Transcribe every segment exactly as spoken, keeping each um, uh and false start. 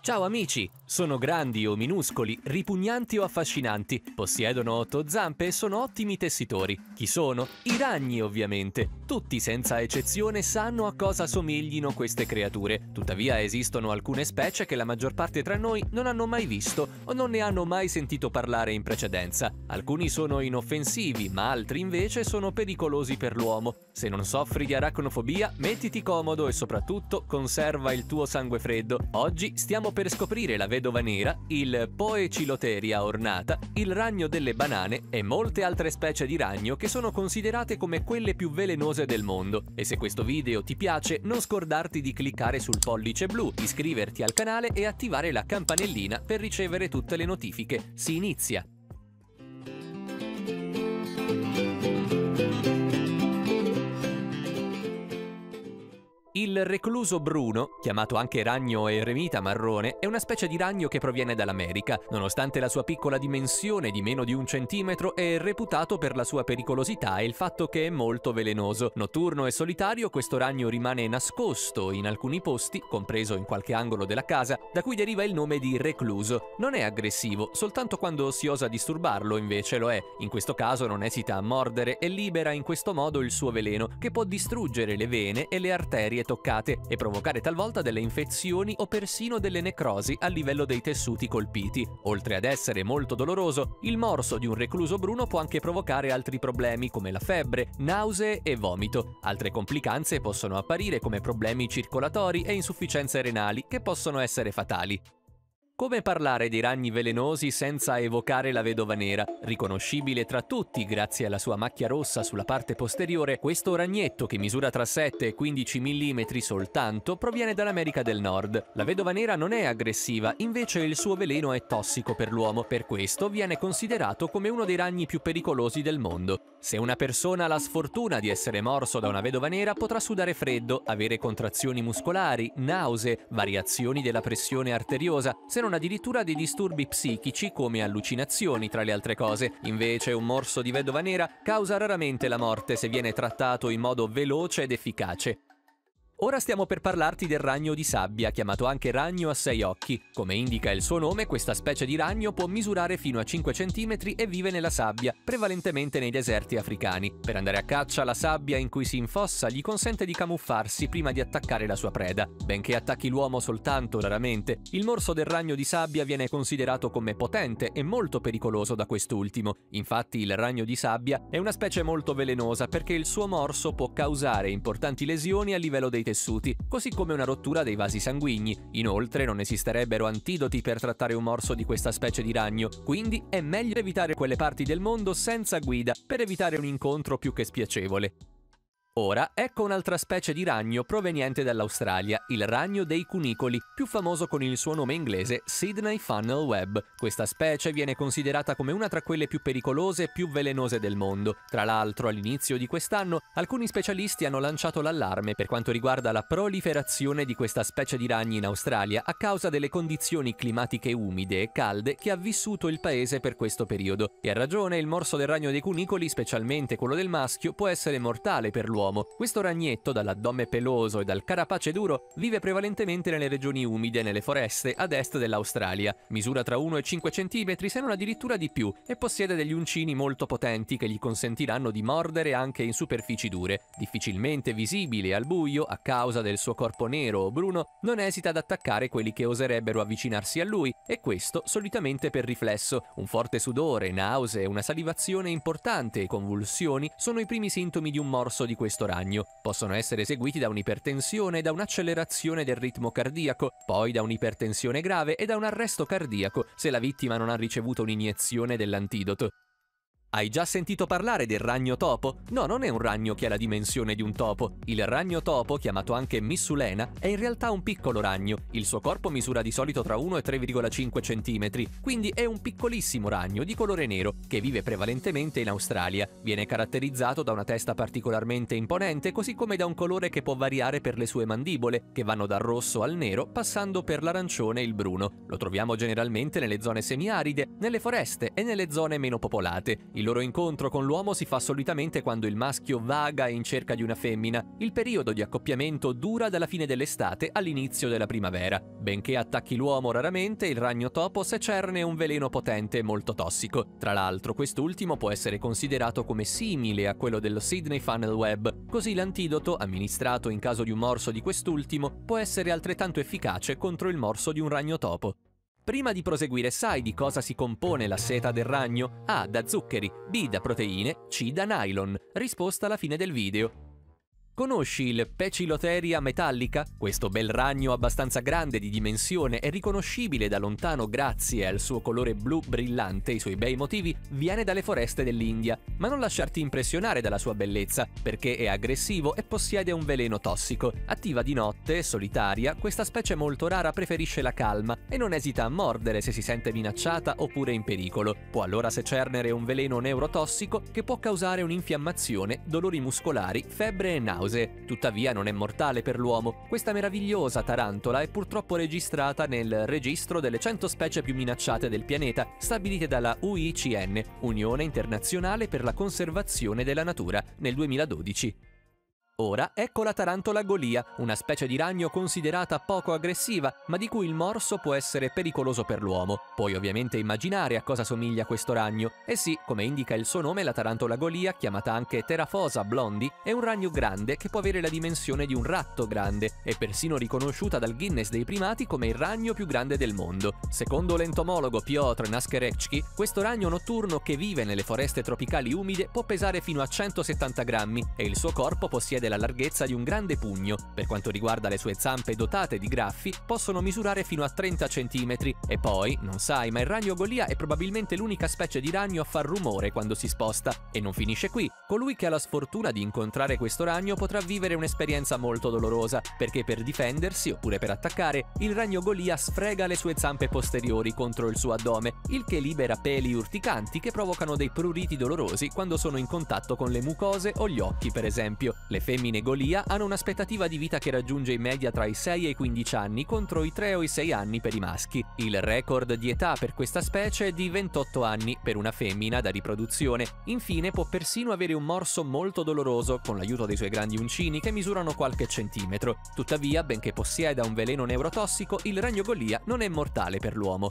Ciao amici! Sono grandi o minuscoli, ripugnanti o affascinanti, possiedono otto zampe e sono ottimi tessitori. Chi sono? I ragni, ovviamente. Tutti senza eccezione sanno a cosa somiglino queste creature. Tuttavia esistono alcune specie che la maggior parte tra noi non hanno mai visto o non ne hanno mai sentito parlare in precedenza. Alcuni sono inoffensivi, ma altri invece sono pericolosi per l'uomo. Se non soffri di aracnofobia, mettiti comodo e soprattutto conserva il tuo sangue freddo. Oggi stiamo per scoprire la vedova nera, il Poecilotheria ornata, il ragno delle banane e molte altre specie di ragno che sono considerate come quelle più velenose del mondo. E se questo video ti piace, non scordarti di cliccare sul pollice blu, iscriverti al canale e attivare la campanellina per ricevere tutte le notifiche. Si inizia! Il recluso bruno, chiamato anche ragno eremita marrone, è una specie di ragno che proviene dall'America. Nonostante la sua piccola dimensione di meno di un centimetro, è reputato per la sua pericolosità e il fatto che è molto velenoso. Notturno e solitario, questo ragno rimane nascosto in alcuni posti, compreso in qualche angolo della casa, da cui deriva il nome di recluso. Non è aggressivo, soltanto quando si osa disturbarlo invece lo è. In questo caso non esita a mordere e libera in questo modo il suo veleno, che può distruggere le vene e le arterie toccate e provocare talvolta delle infezioni o persino delle necrosi a livello dei tessuti colpiti. Oltre ad essere molto doloroso, il morso di un recluso bruno può anche provocare altri problemi come la febbre, nausee e vomito. Altre complicanze possono apparire come problemi circolatori e insufficienze renali che possono essere fatali. Come parlare dei ragni velenosi senza evocare la vedova nera? Riconoscibile tra tutti grazie alla sua macchia rossa sulla parte posteriore, questo ragnetto, che misura tra sette e quindici millimetri soltanto, proviene dall'America del Nord. La vedova nera non è aggressiva, invece il suo veleno è tossico per l'uomo, per questo viene considerato come uno dei ragni più pericolosi del mondo. Se una persona ha la sfortuna di essere morso da una vedova nera, potrà sudare freddo, avere contrazioni muscolari, nausee, variazioni della pressione arteriosa, se non addirittura dei disturbi psichici come allucinazioni, tra le altre cose. Invece un morso di vedova nera causa raramente la morte se viene trattato in modo veloce ed efficace. Ora stiamo per parlarti del ragno di sabbia, chiamato anche ragno a sei occhi. Come indica il suo nome, questa specie di ragno può misurare fino a cinque centimetri e vive nella sabbia, prevalentemente nei deserti africani. Per andare a caccia, la sabbia in cui si infossa gli consente di camuffarsi prima di attaccare la sua preda. Benché attacchi l'uomo soltanto raramente, il morso del ragno di sabbia viene considerato come potente e molto pericoloso da quest'ultimo. Infatti il ragno di sabbia è una specie molto velenosa perché il suo morso può causare importanti lesioni a livello dei tessuti, così come una rottura dei vasi sanguigni. Inoltre non esisterebbero antidoti per trattare un morso di questa specie di ragno, quindi è meglio evitare quelle parti del mondo senza guida per evitare un incontro più che spiacevole. Ora, ecco un'altra specie di ragno proveniente dall'Australia, il ragno dei cunicoli, più famoso con il suo nome inglese Sydney Funnel Web. Questa specie viene considerata come una tra quelle più pericolose e più velenose del mondo. Tra l'altro, all'inizio di quest'anno, alcuni specialisti hanno lanciato l'allarme per quanto riguarda la proliferazione di questa specie di ragni in Australia a causa delle condizioni climatiche umide e calde che ha vissuto il paese per questo periodo. E a ragione, il morso del ragno dei cunicoli, specialmente quello del maschio, può essere mortale per l'uomo. Questo ragnetto, dall'addome peloso e dal carapace duro, vive prevalentemente nelle regioni umide e nelle foreste ad est dell'Australia. Misura tra uno e cinque centimetri, se non addirittura di più, e possiede degli uncini molto potenti che gli consentiranno di mordere anche in superfici dure. Difficilmente visibile al buio a causa del suo corpo nero o bruno, non esita ad attaccare quelli che oserebbero avvicinarsi a lui, e questo solitamente per riflesso. Un forte sudore, nausee, una salivazione importante e convulsioni sono i primi sintomi di un morso di questo ragno. Possono essere seguiti da un'ipertensione e da un'accelerazione del ritmo cardiaco, poi da un'ipertensione grave e da un arresto cardiaco se la vittima non ha ricevuto un'iniezione dell'antidoto. Hai già sentito parlare del ragno topo? No, non è un ragno che ha la dimensione di un topo. Il ragno topo, chiamato anche missulena, è in realtà un piccolo ragno. Il suo corpo misura di solito tra uno e tre virgola cinque centimetri, quindi è un piccolissimo ragno di colore nero che vive prevalentemente in Australia. Viene caratterizzato da una testa particolarmente imponente, così come da un colore che può variare per le sue mandibole, che vanno dal rosso al nero, passando per l'arancione e il bruno. Lo troviamo generalmente nelle zone semiaride, nelle foreste e nelle zone meno popolate. Il loro incontro con l'uomo si fa solitamente quando il maschio vaga in cerca di una femmina. Il periodo di accoppiamento dura dalla fine dell'estate all'inizio della primavera. Benché attacchi l'uomo raramente, il ragno topo secerne un veleno potente e molto tossico. Tra l'altro, quest'ultimo può essere considerato come simile a quello dello Sydney Funnel Web, così l'antidoto, amministrato in caso di un morso di quest'ultimo, può essere altrettanto efficace contro il morso di un ragno topo. Prima di proseguire, sai di cosa si compone la seta del ragno? A da zuccheri, B da proteine, C da nylon. Risposta alla fine del video. Conosci il Pecilotheria metallica? Questo bel ragno abbastanza grande di dimensione e riconoscibile da lontano grazie al suo colore blu brillante e i suoi bei motivi, viene dalle foreste dell'India. Ma non lasciarti impressionare dalla sua bellezza, perché è aggressivo e possiede un veleno tossico. Attiva di notte, solitaria, questa specie molto rara preferisce la calma e non esita a mordere se si sente minacciata oppure in pericolo. Può allora secernere un veleno neurotossico che può causare un'infiammazione, dolori muscolari, febbre e nausea. Tuttavia non è mortale per l'uomo. Questa meravigliosa tarantola è purtroppo registrata nel registro delle cento specie più minacciate del pianeta, stabilite dalla U I C N, Unione Internazionale per la Conservazione della Natura, nel duemiladodici. Ora ecco la tarantola golia, una specie di ragno considerata poco aggressiva, ma di cui il morso può essere pericoloso per l'uomo. Puoi ovviamente immaginare a cosa somiglia questo ragno. E sì, come indica il suo nome, la tarantola golia, chiamata anche Pterophosa blondi, è un ragno grande che può avere la dimensione di un ratto grande, è persino riconosciuta dal Guinness dei primati come il ragno più grande del mondo. Secondo l'entomologo Piotr Naskerechki, questo ragno notturno che vive nelle foreste tropicali umide può pesare fino a centosettanta grammi e il suo corpo possiede la larghezza di un grande pugno. Per quanto riguarda le sue zampe dotate di graffi, possono misurare fino a trenta centimetri. E poi, non sai, ma il ragno golia è probabilmente l'unica specie di ragno a far rumore quando si sposta. E non finisce qui. Colui che ha la sfortuna di incontrare questo ragno potrà vivere un'esperienza molto dolorosa, perché per difendersi oppure per attaccare, il ragno golia sfrega le sue zampe posteriori contro il suo addome, il che libera peli urticanti che provocano dei pruriti dolorosi quando sono in contatto con le mucose o gli occhi, per esempio. Le femmine golia hanno un'aspettativa di vita che raggiunge in media tra i sei e i quindici anni contro i tre o i sei anni per i maschi. Il record di età per questa specie è di ventotto anni per una femmina da riproduzione. Infine può persino avere un morso molto doloroso con l'aiuto dei suoi grandi uncini che misurano qualche centimetro. Tuttavia, benché possieda un veleno neurotossico, il ragno golia non è mortale per l'uomo.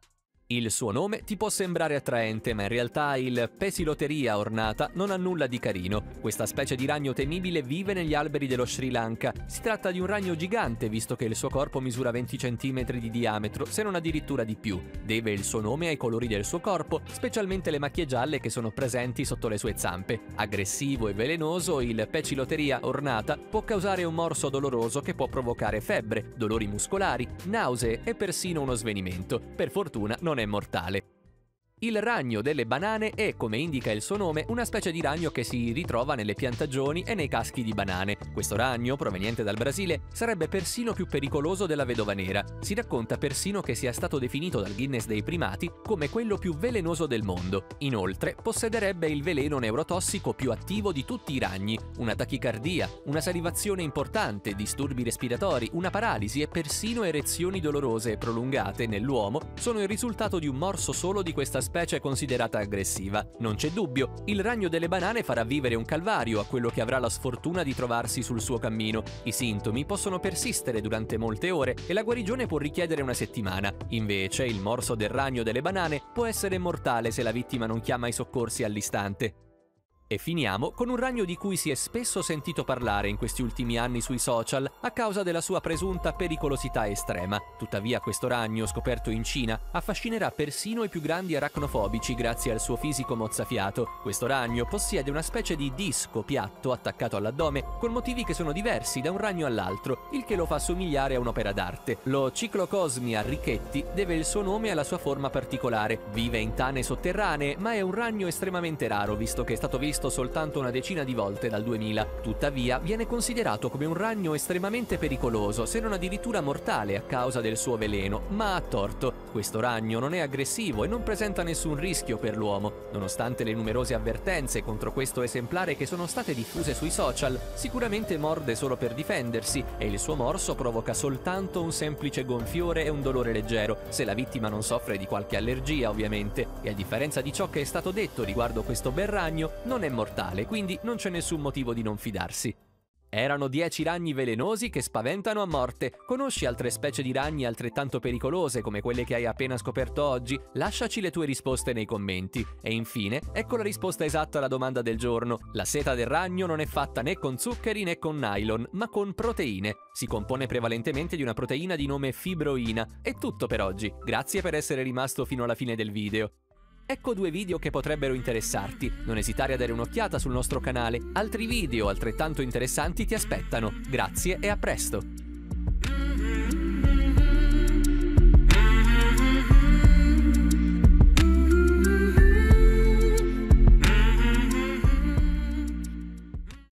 Il suo nome ti può sembrare attraente, ma in realtà il Pecilotheria ornata non ha nulla di carino. Questa specie di ragno temibile vive negli alberi dello Sri Lanka. Si tratta di un ragno gigante, visto che il suo corpo misura venti centimetri di diametro, se non addirittura di più. Deve il suo nome ai colori del suo corpo, specialmente le macchie gialle che sono presenti sotto le sue zampe. Aggressivo e velenoso, il Pecilotheria ornata può causare un morso doloroso che può provocare febbre, dolori muscolari, nausee e persino uno svenimento. Per fortuna non è mortale. Il ragno delle banane è, come indica il suo nome, una specie di ragno che si ritrova nelle piantagioni e nei caschi di banane. Questo ragno, proveniente dal Brasile, sarebbe persino più pericoloso della vedova nera. Si racconta persino che sia stato definito dal Guinness dei primati come quello più velenoso del mondo. Inoltre, possederebbe il veleno neurotossico più attivo di tutti i ragni, una tachicardia, una salivazione importante, disturbi respiratori, una paralisi e persino erezioni dolorose e prolungate nell'uomo sono il risultato di un morso solo di questa specie considerata aggressiva. Non c'è dubbio, il ragno delle banane farà vivere un calvario a quello che avrà la sfortuna di trovarsi sul suo cammino. I sintomi possono persistere durante molte ore e la guarigione può richiedere una settimana. Invece, il morso del ragno delle banane può essere mortale se la vittima non chiama i soccorsi all'istante. E finiamo con un ragno di cui si è spesso sentito parlare in questi ultimi anni sui social a causa della sua presunta pericolosità estrema. Tuttavia questo ragno, scoperto in Cina, affascinerà persino i più grandi aracnofobici grazie al suo fisico mozzafiato. Questo ragno possiede una specie di disco piatto attaccato all'addome con motivi che sono diversi da un ragno all'altro, il che lo fa somigliare a un'opera d'arte. Lo Cyclocosmia Richetti deve il suo nome alla sua forma particolare. Vive in tane sotterranee, ma è un ragno estremamente raro visto che è stato visto visto soltanto una decina di volte dal duemila. Tuttavia, viene considerato come un ragno estremamente pericoloso, se non addirittura mortale a causa del suo veleno, ma ha torto. Questo ragno non è aggressivo e non presenta nessun rischio per l'uomo. Nonostante le numerose avvertenze contro questo esemplare che sono state diffuse sui social, sicuramente morde solo per difendersi e il suo morso provoca soltanto un semplice gonfiore e un dolore leggero, se la vittima non soffre di qualche allergia ovviamente, e a differenza di ciò che è stato detto riguardo questo bel ragno, non è mortale, quindi non c'è nessun motivo di non fidarsi. Erano dieci ragni velenosi che spaventano a morte. Conosci altre specie di ragni altrettanto pericolose come quelle che hai appena scoperto oggi? Lasciaci le tue risposte nei commenti. E infine, ecco la risposta esatta alla domanda del giorno. La seta del ragno non è fatta né con zuccheri né con nylon, ma con proteine. Si compone prevalentemente di una proteina di nome fibroina. È tutto per oggi. Grazie per essere rimasto fino alla fine del video. Ecco due video che potrebbero interessarti. Non esitare a dare un'occhiata sul nostro canale. Altri video altrettanto interessanti ti aspettano. Grazie e a presto!